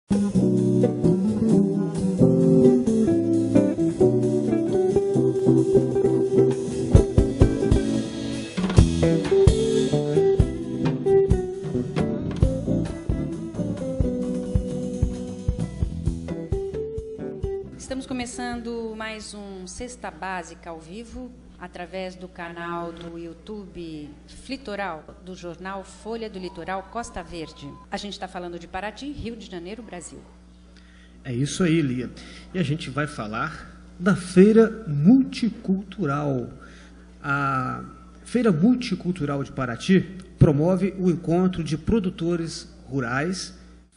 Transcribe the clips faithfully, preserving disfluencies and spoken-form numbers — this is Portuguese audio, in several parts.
Estamos começando mais um Cesta Básica ao vivo, através do canal do YouTube Flitoral, do jornal Folha do Litoral Costa Verde. A gente está falando de Paraty, Rio de Janeiro, Brasil. É isso aí, Lia. E a gente vai falar da Feira Multicultural. A Feira Multicultural de Paraty promove o encontro de produtores rurais,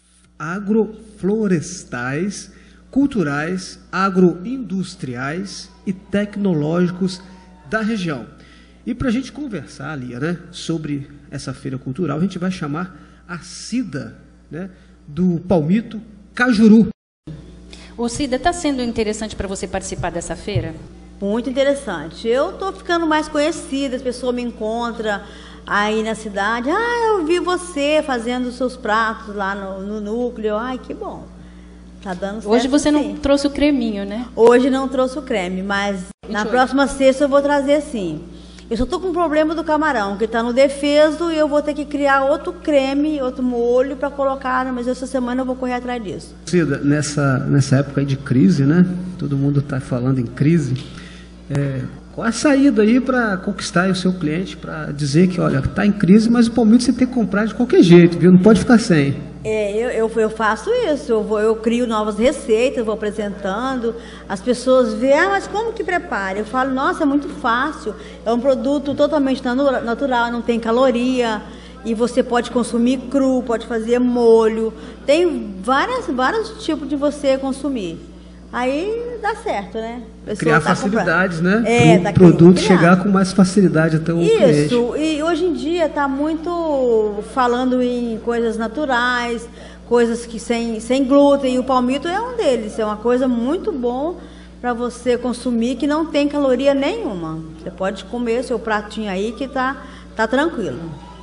agroflorestais, culturais, agroindustriais e tecnológicos da região. E para a gente conversar, Lia, né, sobre essa feira cultural, a gente vai chamar a Cida, né, do Palmito Cajuru. Ô Cida, está sendo interessante para você participar dessa feira? Muito interessante. Eu estou ficando mais conhecida, as pessoas me encontram aí na cidade. Ah, eu vi você fazendo os seus pratos lá no, no núcleo. Ai, que bom. Tá dando certo. Hoje você sim. não trouxe o creminho, né? Hoje não trouxe o creme, mas na próxima sexta eu vou trazer sim. Eu só tô com um problema do camarão, que está no defeso, e eu vou ter que criar outro creme, outro molho para colocar, mas essa semana eu vou correr atrás disso. Cida, nessa, nessa época aí de crise, né? Todo mundo está falando em crise. É, qual a saída aí para conquistar aí o seu cliente, para dizer que, olha, está em crise, mas o palmito você tem que comprar de qualquer jeito, viu? Não pode ficar sem. É, eu, eu, eu faço isso, eu, vou, eu crio novas receitas, vou apresentando, as pessoas veem, ah, mas como que prepara? Eu falo, nossa, é muito fácil, é um produto totalmente natural, não tem caloria, e você pode consumir cru, pode fazer molho, tem várias, vários tipos de você consumir. Aí dá certo, né? Criar tá facilidades, comprando, né? É, para o tá produto criar. chegar com mais facilidade até o cliente. Isso, e hoje em dia está muito falando em coisas naturais, coisas que sem, sem glúten, e o palmito é um deles. É uma coisa muito bom para você consumir, que não tem caloria nenhuma. Você pode comer seu pratinho aí que tá, tá tranquilo.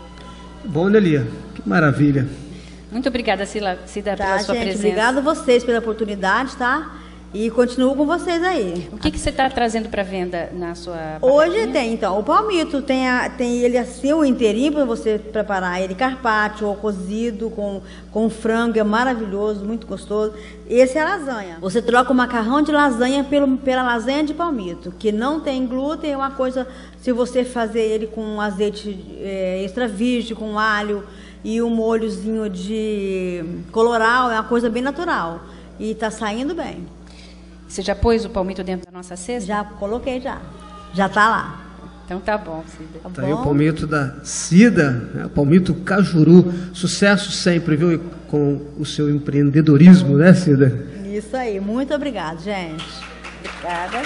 Bom, né, Lia? Que maravilha. Muito obrigada, Cida, Cida Tá, pela sua gente, presença. obrigado a vocês pela oportunidade, tá? E continuo com vocês aí. O que, que você está trazendo para venda na sua Hoje barraquinha? tem, então, o palmito, tem, a, tem ele assim, o inteirinho, para você preparar ele carpaccio ou cozido com, com frango, é maravilhoso, muito gostoso. Esse é a lasanha. Você troca o macarrão de lasanha pelo, pela lasanha de palmito, que não tem glúten, é uma coisa, se você fazer ele com azeite é, extra virgem, com alho e um molhozinho de coloral, é uma coisa bem natural. E está saindo bem. Você já pôs o palmito dentro da nossa cesta? Já coloquei, já. Já está lá. Então tá bom, Cida. Tá Tá bom? aí o palmito da Cida, né? O palmito Cajuru. Sucesso sempre, viu? Com o seu empreendedorismo, né, Cida? Isso aí. Muito obrigada, gente. Obrigada.